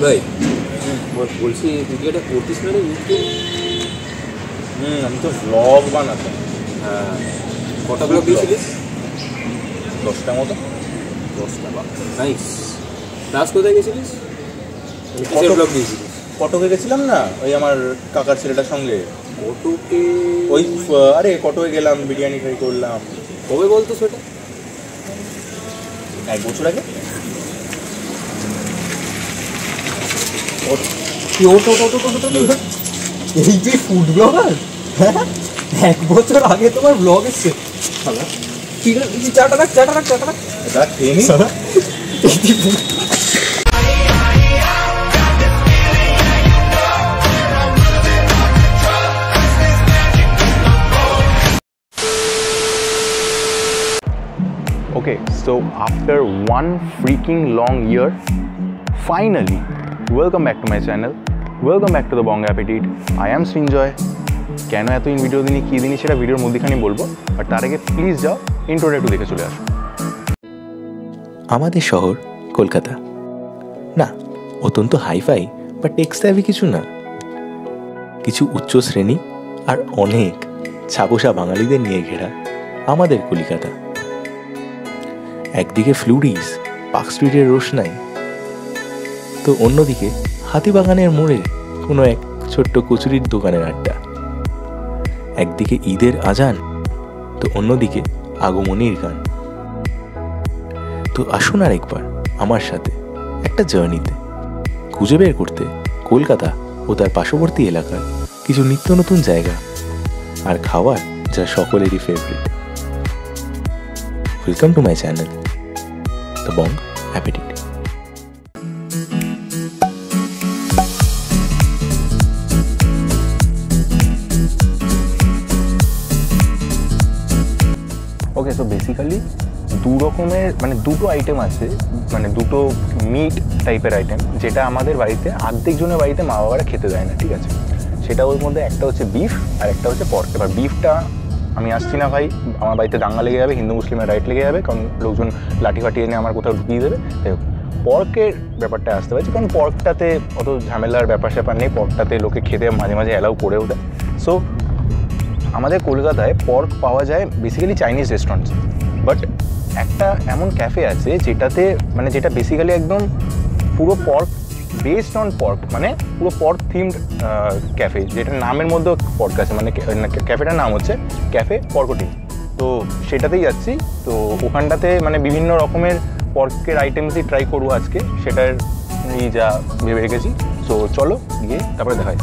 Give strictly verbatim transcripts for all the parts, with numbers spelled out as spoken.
ভাই বলছি তুই কি এটা করতিস না রে ইউটিউব? হুম আমি তো ব্লগ বানাতাম। হ্যাঁ কটা ব্লগ দিয়েছিলিস? দশটা মতো। দশটা বা নাইস। লাস্ট কোথায় গেছিলিস? কিসের ব্লগ দিয়েছিলিস? কটকে গেছিলাম না ওই আমার কাকার ছেলেটার সঙ্গে। কটকে? ওই আরে কটকে গেলাম, বিরিয়ানি ট্রাই করলাম। কবে বলতো সেটা? এক বছর আগে। এই যে ফুড ব্লগার, এক বছর আগে তোমার ব্লগ এসছে। ঠিক আছে চাটা রাখ চাটা রাখ চাটা রাখ এটা খেয়ে নি। Okay, so after one freaking long year, finally, welcome back to my channel. Welcome back to the Bong Appetit. I am Srinjoy. কেন এতদিন ভিডিও দিনই কী দিনই সেটা ভিডিওর মধ্যেখানে বলবো, বাট তার আগে প্লিজ যাও ইন্ট্রোটা একটু দেখে চলে আসো। আমাদের শহর কলকাতা না, অত্যন্ত হাইফাই বা টেক্সটাইভি কিছু না, কিছু উচ্চ শ্রেণী আর অনেক ছাপোষা বাঙালিদের নিয়ে ঘেরা আমাদের কলিকাতা। একদিকে ফ্লুরিস, পার্ক স্ট্রিটের রোশনাই, তো অন্যদিকে হাতিবাগানের মোড়ে কোনো এক ছোট্ট কচুরির দোকানের আড্ডা। একদিকে ঈদের আজান, তো অন্যদিকে আগমনীর গান। তো আসুন আর একবার আমার সাথে একটা জার্নিতে খুঁজে বের করতে কলকাতা ও তার পার্শ্ববর্তী এলাকার কিছু নিত্য নতুন জায়গা আর খাবার যা সকলেরই favourite. Welcome to my channel the Bong appetite. Okay, so basically দু রকমের মানে দুটো আইটেম আছে, মানে দুটো মিট টাইপের আইটেম, যেটা আমাদের বাড়িতে অর্ধেক জনের বাড়িতে মা বাবারা খেতে দেয় না, ঠিক আছে? সেটা ওর মধ্যে একটা হচ্ছে বিফ আর একটা হচ্ছে পর্ক। এবার বিফটা আমি আসছি না ভাই, আমার বাড়িতে দাঙ্গা লেগে যাবে, হিন্দু মুসলিমের রাইট লেগে যাবে, কারণ লোকজন লাঠি ফাটি এনে আমার কোথাও ঢুকিয়ে দেবে। যাই হোক, পর্কের ব্যাপারটা আসতে পারছি, কারণ পর্কটাতে অত ঝামেলার ব্যাপার স্যাপার নেই, পর্কটাতে লোকে খেতে মাঝে মাঝে অ্যালাউ করেও দেয়। সো আমাদের কলকাতায় পর্ক পাওয়া যায় বেসিক্যালি চাইনিজ রেস্টুরেন্টস, বাট একটা এমন ক্যাফে আছে যেটাতে মানে যেটা বেসিক্যালি একদম পুরো পর্ক বেসড অন পর্ক, মানে পুরো পর্ক থিমড ক্যাফে, যেটা নামের মধ্যেও পর্ক আছে, মানে ক্যাফেটার নাম হচ্ছে ক্যাফে পর্কটি। তো সেটাতেই যাচ্ছি। তো ওখানটাতে মানে বিভিন্ন রকমের পর্কের আইটেমসই ট্রাই করবো আজকে, সেটার এই যা ভেবে রেখেছি। সো চলো গিয়ে তারপরে দেখাই।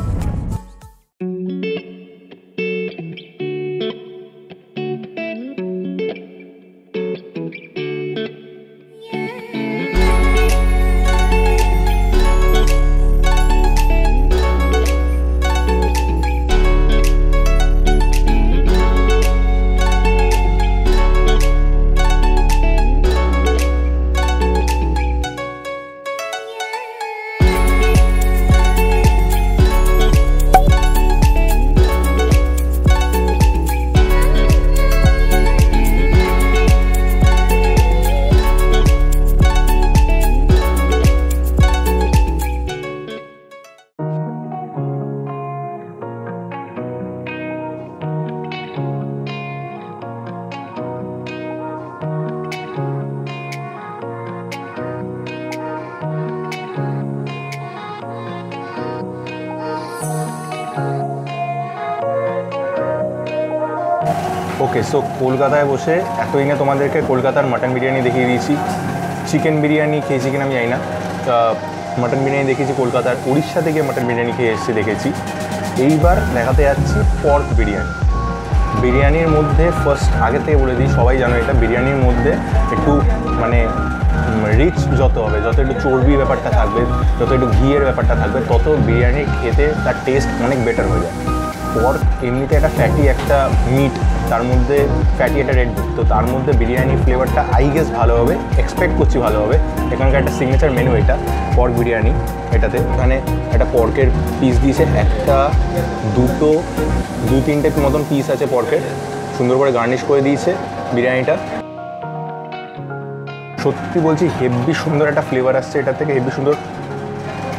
ওকে, সো কলকাতায় বসে এতদিনে তোমাদেরকে কলকাতার মাটন বিরিয়ানি দেখিয়ে দিয়েছি। চিকেন বিরিয়ানি খেয়েছি কিনা আমি জানি না, মাটন বিরিয়ানি দেখেছি কলকাতার। উড়িষ্যা থেকে মাটন বিরিয়ানি খেয়ে এসেছি দেখেছি। এইবার দেখাতে যাচ্ছি পর্ক বিরিয়ানি। বিরিয়ানির মধ্যে ফার্স্ট আগে থেকে বলে দিই, সবাই জানো এটা, বিরিয়ানির মধ্যে একটু মানে রিচ যত হবে, যত একটু চর্বি ব্যাপারটা থাকবে, যত একটু ঘিয়ের ব্যাপারটা থাকবে, তত বিরিয়ানি খেতে তার টেস্ট অনেক বেটার হয়ে যায়। পর্ক এমনিতে একটা ফ্যাটি একটা মিট, তার মধ্যে ফ্যাটি একটা রেড মিট, তো তার মধ্যে বিরিয়ানি ফ্লেভারটা আই গেস ভালো হবে, এক্সপেক্ট করছি ভালো হবে। এখানকার একটা সিগনেচার মেনু এটা পর্ক বিরিয়ানি। এটাতে এখানে একটা পর্কের পিস দিয়েছে, একটা দুটো দু তিনটে মতন পিস আছে পর্কের, সুন্দর করে গার্নিশ করে দিয়েছে বিরিয়ানিটা। সত্যি বলছি হেভি সুন্দর একটা ফ্লেভার আসছে এটা থেকে, হেভি সুন্দর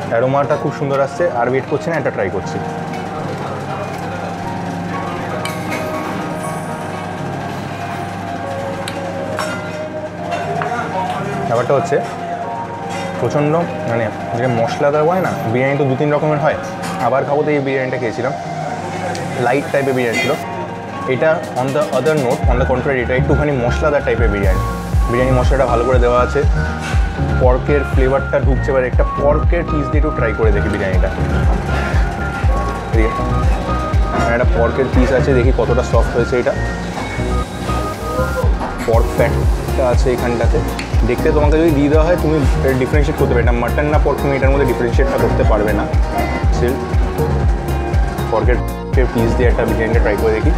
অ্যারোমাটা খুব সুন্দর আসছে। আর ওয়েট করছি না, এটা ট্রাই করছি। ব্যাপারটা হচ্ছে প্রচণ্ড মানে যে মশলাদার হয় না, বিরিয়ানি তো দু তিন রকমের হয়, আবার খাবো তো এই বিরিয়ানিটা খেয়েছিলাম, লাইট টাইপের বিরিয়ানি ছিল। এটা on the other note, on the contrary এটা একটুখানি মশলাদার টাইপের বিরিয়ানি। বিরিয়ানি মশলাটা ভালো করে দেওয়া আছে, পর্কের ফ্লেভারটা ঢুকছে। এবার একটা পর্কের পিস দিয়ে একটু ট্রাই করে দেখি বিরিয়ানিটা। একটা পর্কের পিস আছে, দেখি কতটা সফট হয়েছে। এটা পর্ক ফ্যাটটা আছে এখানটাতে, দেখতে তোমাকে যদি দিয়ে দেওয়া হয় তুমি ডিফারেন্সিয়েট করতে পারবে। এটা মাটন না পর্ক, তুমি এটার মধ্যে ডিফারেন্সিয়েটটা করতে পারবে না। স্টিল পর্কের পিস দিয়ে একটা বিরিয়ানিটা ট্রাই করে দেখি।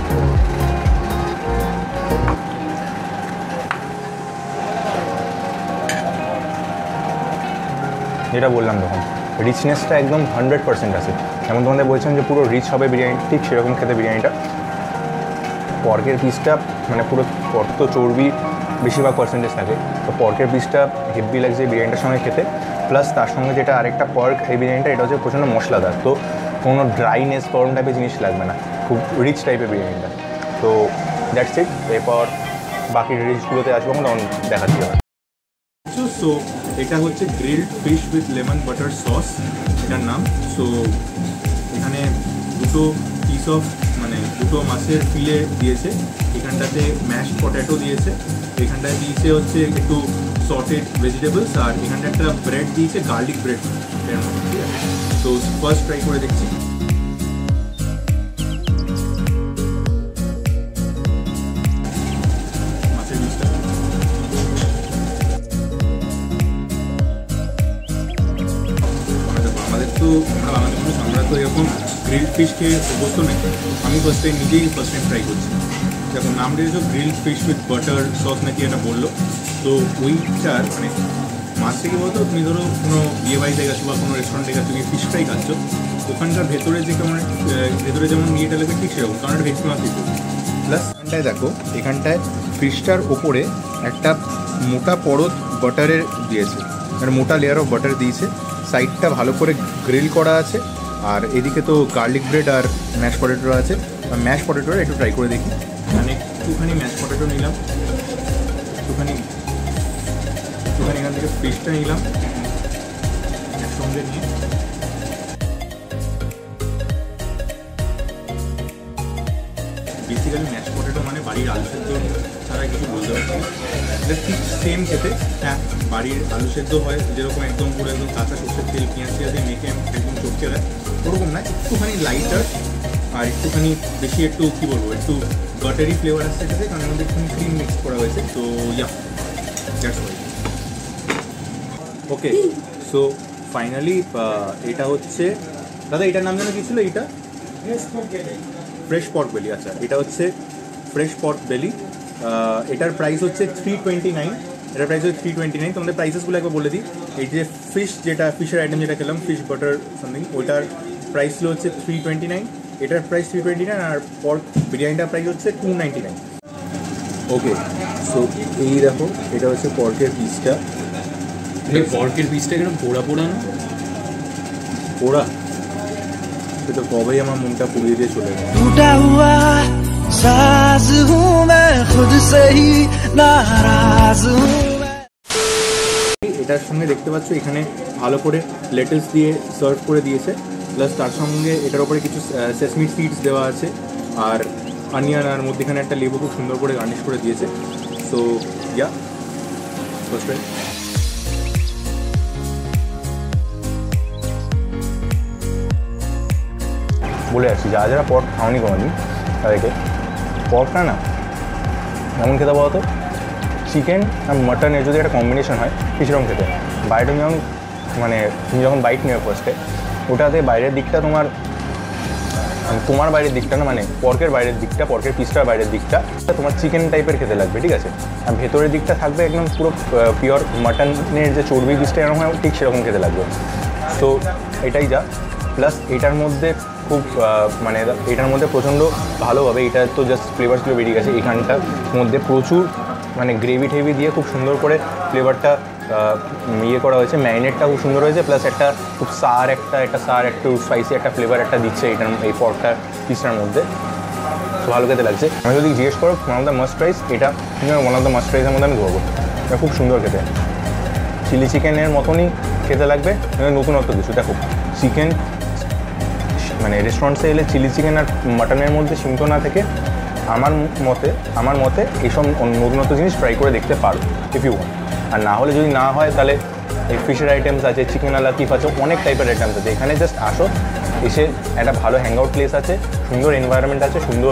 যেটা বললাম তখন, রিচনেসটা একদম হান্ড্রেড পার্সেন্ট আছে। যেমন তোমাদের বলছিলাম যে পুরো রিচ হবে বিরিয়ানি, ঠিক সেরকম খেতে বিরিয়ানিটা। পর্কের পিসটা মানে পুরো পর্ক তো চর্বি বেশিরভাগ পার্সেন্টেজ থাকে, তো পর্কের পিসটা হেভি লাগছে বিরিয়ানিটার সঙ্গে খেতে। প্লাস তার সঙ্গে যেটা আরেকটা পর্ক এই বিরিয়ানিটা, এটা হচ্ছে প্রচণ্ড মশলাদার, তো কোনো ড্রাইনেস গরম টাইপের জিনিস লাগবে না, খুব রিচ টাইপের বিরিয়ানিটা। তো দ্যাটস ইট। এরপর বাকি ডিশগুলোতে আসবো তখন দেখাচ্ছি। সো এটা হচ্ছে grilled fish with lemon butter sauce এটার নাম। সো এখানে দুটো পিস অফ মানে দুটো মাছের ফিলে দিয়েছে, এখানটাতে ম্যাশ পটেটো দিয়েছে, এখানটায় দিয়েছে হচ্ছে একটু সর্টেড ভেজিটেবলস, আর এখানটা একটা ব্রেড দিয়েছে, গার্লিক ব্রেড এর মধ্যে। ঠিক আছে, তো ফার্স্ট ট্রাই করে দেখছি। মাছের পিসটা আমাদের তো আমরা বাঙালি মানুষ, আমরা তো এরকম গ্রিলড ফিশ খেয়ে অভ্যস্ত নেই। আমি ফার্স্ট টাইম নিজেই ফার্স্ট টাইম ট্রাই করছি। দেখো নাম দিয়েছো grilled fish with butter sauce নাকি এটা বললো। তো ওইটার মানে মাছ থেকে বলতো তুমি ধরো কোনো বিয়ে বাড়িতে গেছো বা কোনো রেস্টুরেন্টে গেছো, তুমি ফিশ ফ্রাই খাচ্ছ, ওখানকার ভেতরে যে কেমন ভেতরে যেমন ইয়েটা লাগবে ঠিক সেরকম, কারণ এটা ভেজ মাছ দিত। প্লাস এখানটায় দেখো, এখানটায় ফিশটার ওপরে একটা মোটা পরত বাটারের দিয়েছে, মানে মোটা লেয়ার অফ বাটার দিয়েছে। সাইডটা ভালো করে গ্রিল করা আছে, আর এদিকে তো গার্লিক ব্রেড আর ম্যাশ পটেটো আছে। ম্যাশ পটেটোটা একটু ট্রাই করে দেখি। মানে একটুখানি ম্যাশ পটেটো নিলাম, একটুখানি একটুখানি এখান থেকে ফিশটা নিলাম একসঙ্গে নিয়ে। বেসিক্যালি ম্যাশ পটেটো মানে বাড়ির আলু সেদ্ধ ছাড়া কিছু বলতে পারছি না, এটা ঠিক সেম খেতে। হ্যাঁ, বাড়ির আলু সেদ্ধ হয় যেরকম একদম পুরো একদম কাঁচা সর্ষের তেল পেঁয়াজ পেঁয়াজ দিয়ে মেখে একদম চটকে দেয়, ওরকম না, একটুখানি লাইটার আর একটুখানি বেশি একটু কী বলবো একটু বাটারি ফ্লেভার আসছে এটাতে, কারণ আমাদের একটুখানি ক্রিম মিক্স করা হয়েছে। তো yeah that's why. Okay, so finally এটা হচ্ছে দাদা, এটার নাম যেন কী ছিল? এটা ফ্রেশ পর্ক বেলি। আচ্ছা, এটা হচ্ছে ফ্রেশ পর্ক বেলি। এটার প্রাইস হচ্ছে থ্রি টোয়েন্টি নাইন এটার প্রাইস হচ্ছে থ্রি টোয়েন্টি নাইন তোমাদের প্রাইসেসগুলো একবার বলে দিই। এই যে ফিশ যেটা ফিশের আইটেম যেটা খেলাম, ফিশ বাটার সামথিং, ওইটার প্রাইস ছিল হচ্ছে থ্রি টোয়েন্টি নাইন এটার প্রাইস থ্রি টোয়েন্টি নাইন আর পর্ক বিরিয়ানিটার প্রাইস হচ্ছে two ninety nine okay, so এই দেখো, এটা হচ্ছে পর্কের পিসটা। পর্কের পিসটা কেন পোড়া পোড়া না? পোড়া সে তো কবেই আমার মনটা পুড়িয়ে দিয়ে চলে গেল। टूटा हुआ साज हूँ मैं खुद से ही नाराज हूँ। এটার সঙ্গে দেখতে পাচ্ছ এখানে ভালো করে লেটুস দিয়ে সার্ভ করে দিয়েছে, প্লাস তার সঙ্গে এটার উপরে কিছু সেসমি সিডস দেওয়া আছে আর অনিয়ন, আর মধ্যেখানে একটা লেবু খুব সুন্দর করে গার্নিশ করে দিয়েছে। সো ইয়া ফার্স্ট টাইম বলে আসছি, যারা যারা পর্ক খাওনি কোনোদিন তাদেরকে পর্কটা না এমন খেতে বলো তো, চিকেন আর মাটনের যদি একটা কম্বিনেশন হয় সেরকম খেতে। বাইরে তুমি যখন মানে তুমি যখন বাইট নেবে ফার্স্টে, ওটাতে বাইরের দিকটা তোমার তোমার বাইরের দিকটা না, মানে পর্কের বাইরের দিকটা, পর্কের পিসটার বাইরের দিকটা তোমার চিকেন টাইপের খেতে লাগবে, ঠিক আছে? আর ভেতরের দিকটা থাকবে একদম পুরো পিওর মাটনের যে চর্বি পিসটা এরকম হয় ঠিক সেরকম খেতে লাগবে। তো এটাই যা, প্লাস এটার মধ্যে খুব মানে এটার মধ্যে প্রচণ্ড ভালোভাবে, এটা তো জাস্ট ফ্লেভারসগুলো বেরিয়ে গেছে, এখানটার মধ্যে প্রচুর মানে গ্রেভি টেভি দিয়ে খুব সুন্দর করে ফ্লেভারটা ইয়ে করা হয়েছে, ম্যারিনেটটা খুব সুন্দর হয়েছে, প্লাস একটা খুব সার একটা একটা সার একটু স্পাইসি একটা ফ্লেভার একটা দিচ্ছে এইটার এই পর্কটার পিসটার মধ্যে, ভালো খেতে লাগছে। আমি যদি জিজ্ঞেস করো one of the must price, এটা ওয়ান অফ দ্য মাস্ট প্রাইসের মধ্যে আমি ধরবো। এটা খুব সুন্দর খেতে, চিলি চিকেনের মতনই খেতে লাগবে, নতুনত্ব কিছু। দেখো চিকেন মানে রেস্টুরেন্টসে এলে চিলি চিকেন আর মাটনের মধ্যে সীমিত না থেকে আমার মতে আমার মতে এইসব নতুনত্ব জিনিস ট্রাই করে দেখতে পারো ইফ ইউ ওয়ান্ট। আর না হলে যদি না হয় তাহলে এই ফিশের আইটেমস আছে, চিকেন আলা কিফ আছে, অনেক টাইপের আইটেমস আছে। এখানে জাস্ট আসো, এসে একটা ভালো হ্যাংআউট প্লেস আছে, সুন্দর এনভায়রনমেন্ট আছে, সুন্দর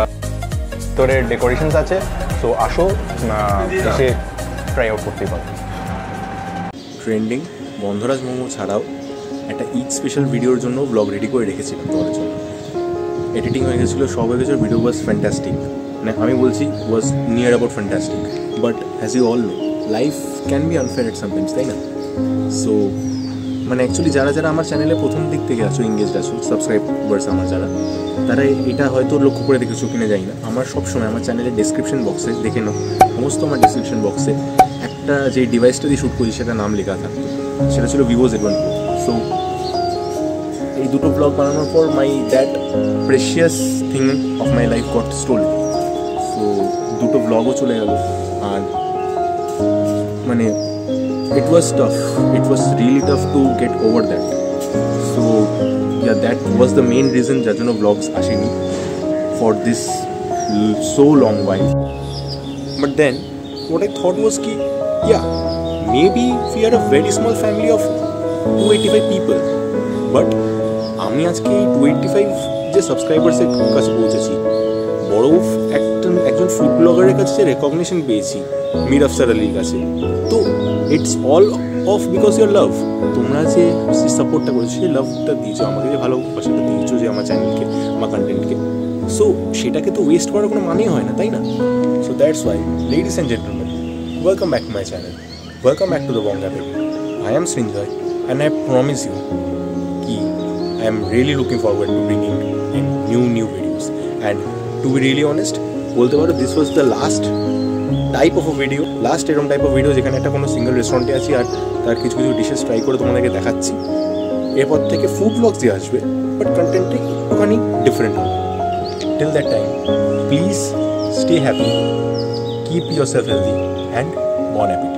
তোরের ডেকোরেশনস আছে। সো আসো, এসে ট্রাই আউট করতেই পারো। ট্রেন্ডিং বন্ধরাজ মোমো ছাড়াও একটা ঈদ স্পেশাল ভিডিওর জন্য ব্লগ রেডি করে রেখেছিলাম তোমাদের জন্য। এডিটিং হয়ে গেছিলো, সব হয়ে গেছিলো, ভিডিও ওয়াজ ফ্যান্টাস্টিক, মানে আমি বলছি was near about fantastic. But as you all know, life can be unfair at sometimes, তাই না? সো মানে অ্যাকচুয়ালি যারা যারা আমার চ্যানেলে প্রথম দিক থেকে আছো, এঙ্গেজড আছো, সাবস্ক্রাইবার্স আমার যারা, তারা এটা হয়তো লক্ষ্য করে দেখেছো কিনা জানি না, আমার সবসময় আমার চ্যানেলের ডেসক্রিপশন বক্সে দেখে নাও, সমস্ত আমার ডেসক্রিপশন বক্সে একটা যে ডিভাইসটা দিয়ে শ্যুট করি সেটা নাম লেখা থাকতো, সেটা ছিল Vivo Z one pro. So এই দুটো ব্লগ বানানোর পর my that precious thing of my life got stolen. So দুটো ব্লগও চলে গেল, আর মানে it was tough, it was really tough to get over that. So yeah, that was the main reason যার জন্য vlogs আসেনি for this so long while. But then what I thought was ki yeah, maybe we are a very small family of two eighty-five people, but আমি আজকে two eighty-five যে সাবস্ক্রাইবার্সের কাছে পৌঁছেছি, বড় একটা একজন ফুড ব্লগারের কাছে যে রেকগনিশন পেয়েছি মীর আফসার আলীর কাছে, তো it's all of because your love. তোমরা যে সাপোর্টটা করেছো, সেই লাভটা দিয়েছো আমাকে, যে ভালোবাসাটা দিয়েছো যে আমার চ্যানেলকে, আমার কন্টেন্টকে, সো সেটাকে তো ওয়েস্ট করার কোনো মানেই হয় না, তাই না? So that's why ladies and gentleman, welcome back to my channel, welcome back to the Bonga baby. I am Srinjoy and I promise you কি I am really looking forward to bringing in new new videos, and to be really honest, বলতে পারো this was the last type of a video, last এরকম type of video যেখানে একটা কোনো single রেস্টুরেন্টে আছি আর তার কিছু কিছু ডিশেস ট্রাই করে তোমাদেরকে দেখাচ্ছি। এরপর থেকে ফুড ব্লগস দিয়ে আসবে, বাট কন্টেন্টটা একটুখানি ডিফারেন্ট হবে। Till that time please stay happy, keep your self healthy and be happy.